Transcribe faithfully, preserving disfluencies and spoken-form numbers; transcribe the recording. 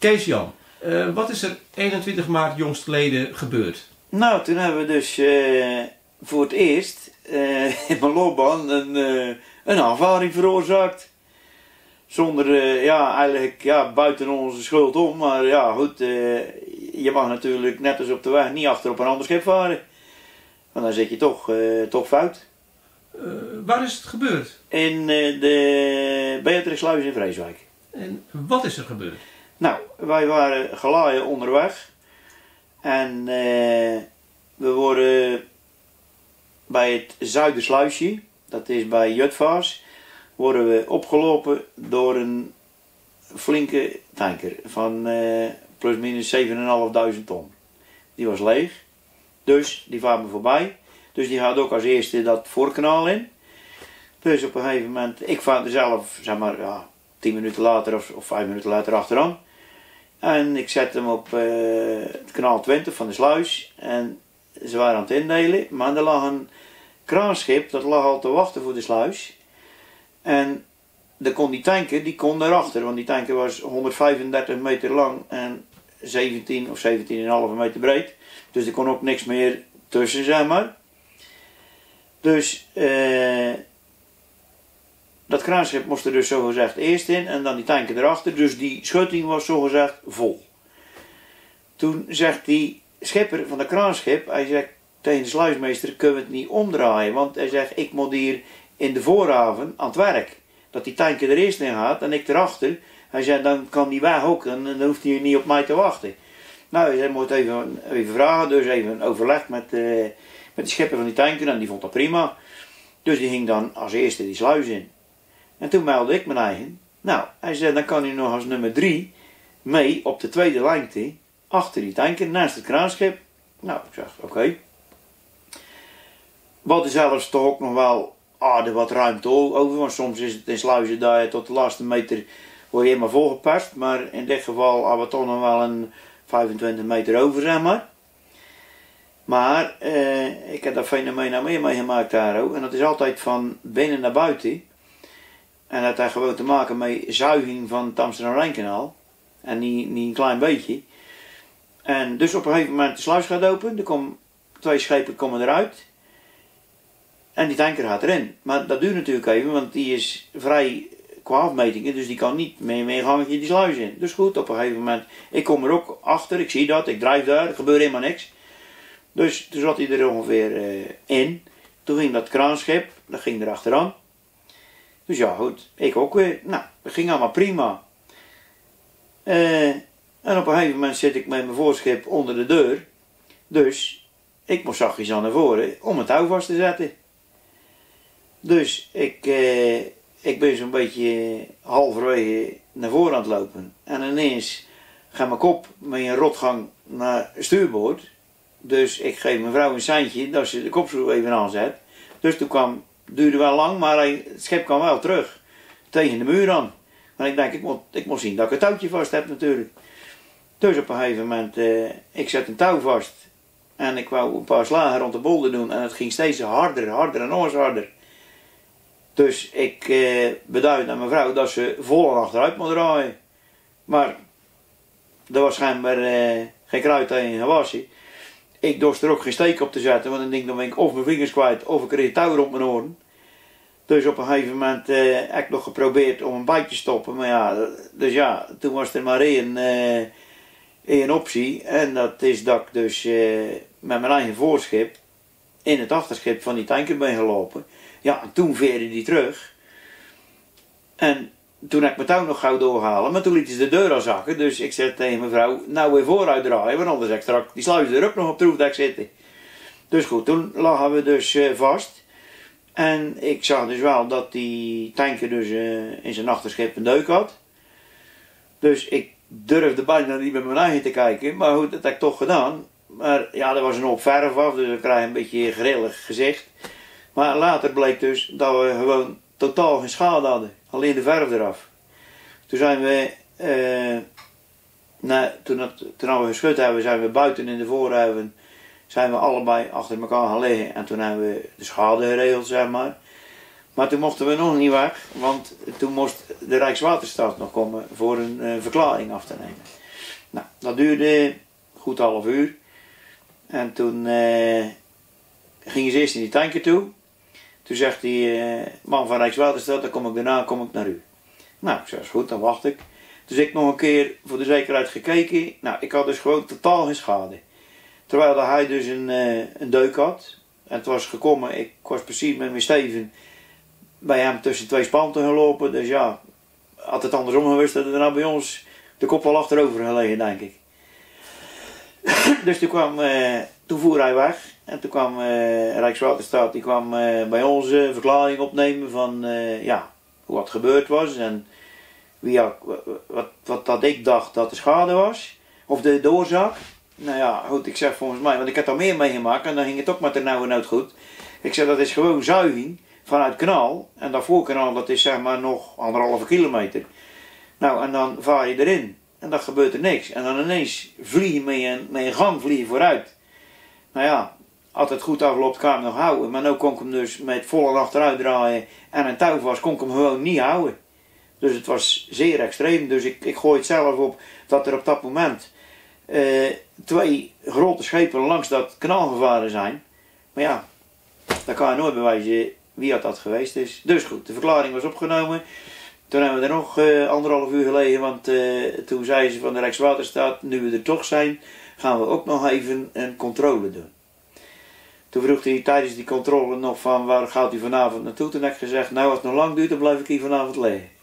Kees-Jan, uh, wat is er eenentwintig maart jongstleden gebeurd? Nou, toen hebben we dus uh, voor het eerst uh, in mijn loopbaan een, uh, een aanvaring veroorzaakt. Zonder, uh, ja, eigenlijk ja, buiten onze schuld om. Maar ja, goed, uh, je mag natuurlijk net als op de weg niet achter op een ander schip varen. Want dan zit je toch, uh, toch fout. Uh, waar is het gebeurd? In uh, de Beatrixsluis in Vreeswijk. En wat is er gebeurd? Nou, wij waren gelaaien onderweg. En uh, we worden bij het Zuidersluisje, dat is bij Jutvaas, worden we opgelopen door een flinke tanker van uh, plus minus zevenduizend vijfhonderd ton. Die was leeg, dus die vaart me voorbij. Dus die gaat ook als eerste dat voorkanaal in. Dus op een gegeven moment, ik vaar er zelf, zeg maar, ja, tien minuten later of, of vijf minuten later achteraan. En ik zet hem op uh, het kanaal twintig van de sluis. En ze waren aan het indelen, maar er lag een kraanschip, dat lag al te wachten voor de sluis. En de kon die tanker, die kon daarachter, want die tanker was honderdvijfendertig meter lang en zeventien of zeventien komma vijf meter breed. Dus er kon ook niks meer tussen, zeg maar. Dus uh, dat kraanschip moest er dus zogezegd eerst in en dan die tanker erachter. Dus die schutting was zogezegd vol. Toen zegt die schipper van dat kraanschip, hij zegt tegen de sluismeester, kunnen we het niet omdraaien. Want hij zegt, ik moet hier in de voorhaven aan het werk. Dat die tanker er eerst in gaat en ik erachter. Hij zei, dan kan die weg ook en dan hoeft hij niet op mij te wachten. Nou, hij zei, moet even, even vragen, dus even overleg met, uh, met de schipper van die tanker en die vond dat prima. Dus die ging dan als eerste die sluis in. En toen meldde ik mijn eigen. Nou, hij zei, dan kan hij nog als nummer drie mee op de tweede lengte achter die tanker naast het kraanschip. Nou, ik zeg, oké. Okay. We hadden zelfs toch ook nog wel aardig wat ruimte over, want soms is het in sluizen dat je tot de laatste meter word je helemaal volgepast. Maar in dit geval hadden we toch nog wel een vijfentwintig meter over, zeg maar. Maar uh, ik heb dat fenomeen nou meer meegemaakt daar ook. En dat is altijd van binnen naar buiten. En dat heeft gewoon te maken met zuiging van het Amsterdam-Rijnkanaal. En niet, niet een klein beetje. En dus op een gegeven moment de sluis gaat open. Er komen twee schepen komen eruit. En die tanker gaat erin. Maar dat duurt natuurlijk even, want die is vrij qua afmetingen. Dus die kan niet meer meer gangetje die sluis in. Dus goed, op een gegeven moment. Ik kom er ook achter, ik zie dat, ik drijf daar, er gebeurt helemaal niks. Dus toen zat hij er ongeveer uh, in. Toen ging dat kraanschip, dat ging er achteraan. Dus ja, goed, ik ook weer. Nou, dat ging allemaal prima. Uh, en op een gegeven moment zit ik met mijn voorschip onder de deur. Dus ik moest zachtjes aan naar voren om het touw vast te zetten. Dus ik, uh, ik ben zo'n beetje halverwege naar voren aan het lopen. En ineens gaat mijn kop met een rotgang naar stuurboord. Dus ik geef mijn vrouw een seintje dat ze de kopschroef even aanzet. Dus toen kwam, het duurde wel lang, maar hij, het schip kwam wel terug. Tegen de muur aan. Maar ik denk, ik moet, ik moet zien dat ik het touwtje vast heb natuurlijk. Dus op een gegeven moment, uh, ik zet een touw vast. En ik wou een paar slagen rond de bolder doen. En het ging steeds harder, harder en nog eens harder. Dus ik uh, beduid aan mijn vrouw dat ze vol achteruit moet draaien. Maar er was schijnbaar uh, geen kruid tegen gewassen. Ik dorst er ook geen steek op te zetten, want dan denk ik, dan ben ik of mijn vingers kwijt of ik kreeg touw rond mijn oren. Dus op een gegeven moment uh, heb ik nog geprobeerd om een bijtje te stoppen. Maar ja, dus ja, toen was er maar één, uh, één optie. En dat is dat ik dus uh, met mijn eigen voorschip in het achterschip van die tanker ben gelopen. Ja, en toen veerde die terug. En toen heb ik mijn touw nog gauw doorhalen, maar toen liet ze de deur al zakken. Dus ik zei tegen mijn vrouw, nou weer vooruit draaien, want anders heb ik straks die sluisdeur ook nog op de roefdek zitten. Dus goed, toen lagen we dus uh, vast. En ik zag dus wel dat die tanker dus uh, in zijn achterschip een deuk had. Dus ik durfde bijna niet met mijn eigen te kijken, maar goed, dat heb ik toch gedaan. Maar ja, er was een hoop verf af, dus ik krijg een beetje een grillig gezicht. Maar later bleek dus dat we gewoon totaal geen schade hadden. Alleen de verf eraf. Toen zijn we, uh, na, toen, het, toen we geschud hebben, zijn we buiten in de voorhaven, zijn we allebei achter elkaar gaan liggen. En toen hebben we de schade geregeld, zeg maar. Maar toen mochten we nog niet weg, want toen moest de Rijkswaterstaat nog komen voor een uh, verklaring af te nemen. Nou, dat duurde goed half uur. En toen uh, gingen ze eerst in die tanker toe. Toen zegt die uh, man van Rijkswaterstaat, dan kom ik daarna kom ik naar u. Nou, ik zei, is goed, dan wacht ik. Dus ik nog een keer voor de zekerheid gekeken. Nou, ik had dus gewoon totaal geen schade. Terwijl hij dus een, uh, een deuk had. En het was gekomen, ik was precies met mijn Steven bij hem tussen twee spanten gelopen. Dus ja, had het andersom geweest, dat er nou bij ons de kop wel achterover gelegen, denk ik. Dus toen, kwam, uh, toen voer hij weg. En toen kwam uh, Rijkswaterstaat, die kwam uh, bij ons uh, verklaring opnemen van uh, ja, hoe wat gebeurd was. En wie had, wat, wat dat ik dacht dat de schade was. Of de, de oorzaak. Nou ja, goed, ik zeg volgens mij, want ik heb al meer meegemaakt en dan ging het ook met de nauwe nood goed. Ik zeg, dat is gewoon zuiging vanuit het kanaal. En dat voorkanaal, dat is zeg maar nog anderhalve kilometer. Nou, en dan vaar je erin. En dan gebeurt er niks. En dan ineens vlieg je met je, met je gang vlieg je vooruit. Nou ja, als het goed afloopt kan ik hem nog houden. Maar nu kon ik hem dus met volle achteruit draaien en een touw vast, kon ik hem gewoon niet houden. Dus het was zeer extreem. Dus ik, ik gooi het zelf op dat er op dat moment uh, twee grote schepen langs dat kanaal gevaren zijn. Maar ja, dan kan je nooit bewijzen wie had dat geweest is. Dus goed, de verklaring was opgenomen. Toen hebben we er nog uh, anderhalf uur gelegen, want uh, toen zei ze van de Rijkswaterstaat, nu we er toch zijn, gaan we ook nog even een controle doen. Toen vroeg hij tijdens die controle nog van, waar gaat u vanavond naartoe? Toen heb ik gezegd, nou als het nog lang duurt, dan blijf ik hier vanavond liggen.